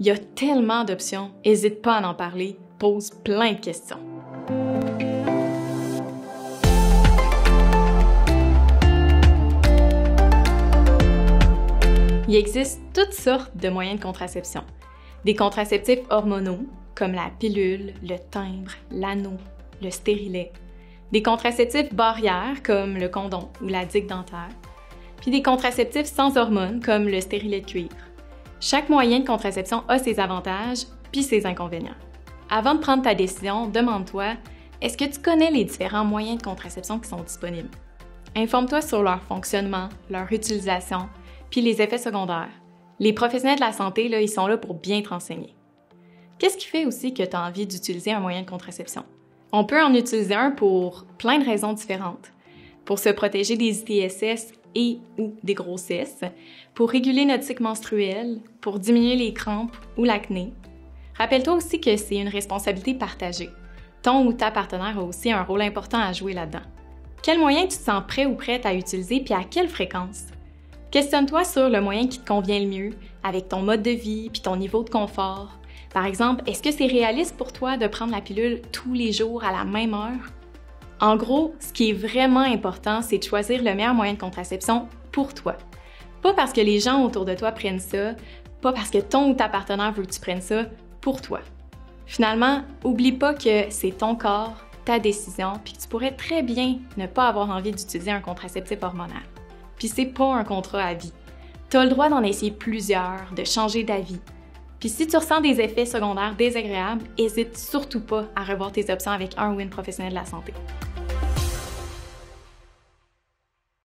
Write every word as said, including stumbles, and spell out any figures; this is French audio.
Il y a tellement d'options, n'hésite pas à en parler, pose plein de questions. Il existe toutes sortes de moyens de contraception. Des contraceptifs hormonaux, comme la pilule, le timbre, l'anneau, le stérilet. Des contraceptifs barrières, comme le condom ou la digue dentaire. Puis des contraceptifs sans hormones, comme le stérilet de cuivre. Chaque moyen de contraception a ses avantages puis ses inconvénients. Avant de prendre ta décision, demande-toi, est-ce que tu connais les différents moyens de contraception qui sont disponibles? Informe-toi sur leur fonctionnement, leur utilisation, puis les effets secondaires. Les professionnels de la santé, là, ils sont là pour bien te renseigner. Qu'est-ce qui fait aussi que tu as envie d'utiliser un moyen de contraception? On peut en utiliser un pour plein de raisons différentes. Pour se protéger des I T S S et ou des grossesses, pour réguler notre cycle menstruel, pour diminuer les crampes ou l'acné. Rappelle-toi aussi que c'est une responsabilité partagée. Ton ou ta partenaire a aussi un rôle important à jouer là-dedans. Quel moyen tu te sens prêt ou prête à utiliser puis à quelle fréquence? Questionne-toi sur le moyen qui te convient le mieux, avec ton mode de vie puis ton niveau de confort. Par exemple, est-ce que c'est réaliste pour toi de prendre la pilule tous les jours à la même heure? En gros, ce qui est vraiment important, c'est de choisir le meilleur moyen de contraception pour toi. Pas parce que les gens autour de toi prennent ça, pas parce que ton ou ta partenaire veut que tu prennes ça, pour toi. Finalement, oublie pas que c'est ton corps, ta décision, puis que tu pourrais très bien ne pas avoir envie d'utiliser un contraceptif hormonal. Puis c'est pas un contrat à vie. Tu as le droit d'en essayer plusieurs, de changer d'avis. Puis si tu ressens des effets secondaires désagréables, n'hésite surtout pas à revoir tes options avec un ou une professionnelle de la santé.